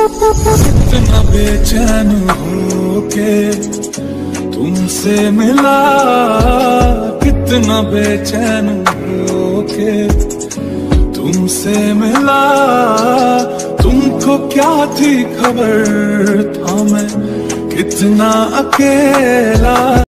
कितना बेचैन होके तुमसे मिला, कितना बेचैन होके तुमसे मिला। तुमको क्या थी खबर, था मैं कितना अकेला।